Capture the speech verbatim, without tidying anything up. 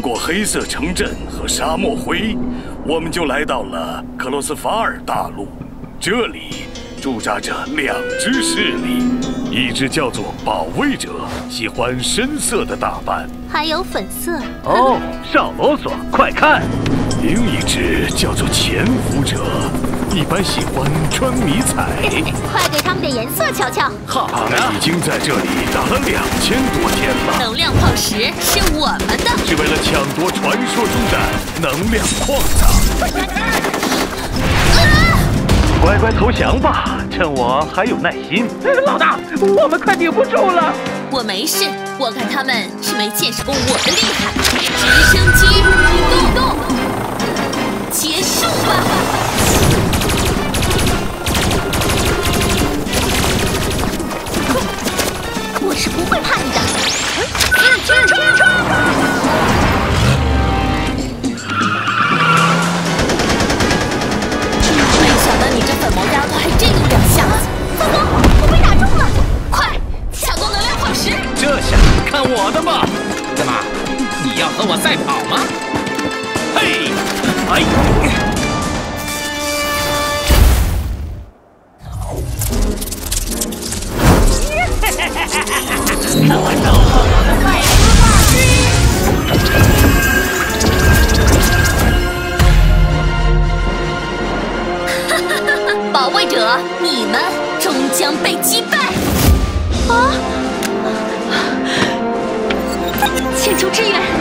穿过黑色城镇和沙漠灰，我们就来到了克罗斯法尔大陆。这里驻扎着两支势力，一支叫做保卫者，喜欢深色的打扮， 还有粉色。 哦，少啰嗦，快看！ 另一支叫做潜伏者，一般喜欢穿迷彩。 快给他们点颜色瞧瞧。 好他们已经在这里打了两千多天了。 能量矿石是我们的， 是为了抢夺传说中的能量矿藏。 乖乖投降吧，趁我还有耐心。老大，我们快顶不住了。 我没事，我看他们是没见识过我的厉害。直升机动动，结束吧！ 我是不会怕你的。 冲冲冲！没想到你这粉毛丫头还真有两下子。 糟糕，我被打中了！ 快抢夺能量矿石！ 这下看我的吧！ 怎么，你要和我赛跑吗？ 嘿，哎！看我收获我的麦斯霸！保卫者，你们终将被击败！ 啊！请求支援！